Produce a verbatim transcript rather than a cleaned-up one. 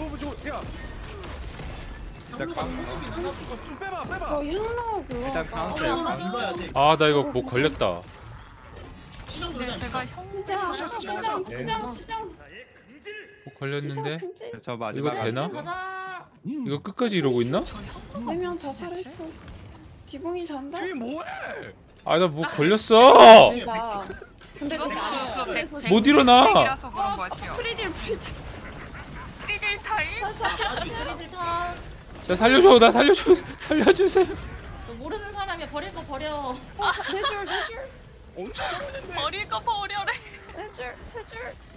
저거 저거 야. 일단 깡. 좀 빼봐 빼봐. 저 힐러 그거. 일단 카운터야. 어, 눌러야 돼. 아 나 이거 뭐 걸렸다. 시정 근데 누르자. 제가 형 시장 시장, 시장 시장. 시장 시장. 뭐 걸렸는데? 저 마지막. 이거 되나? 가자. 이거 끝까지 이러고 있나? 네명 다 살아있어. 디봉이 잔다. 뒤 뭐해? 아 나 뭐 걸렸어. 나. 근데 이거 그게 저 백- 아니야. 백- 못 일어나. 백이라서 그런 거 같아요. 프리딜 프리딜. 프리딜 타임? 다시 우리 다 자 살려줘 나 살려줘 살려주세요. 모르는 사람이 버릴 거 버려. 네줄 네줄 엄청 버릴 거 버려래. 네줄 세줄.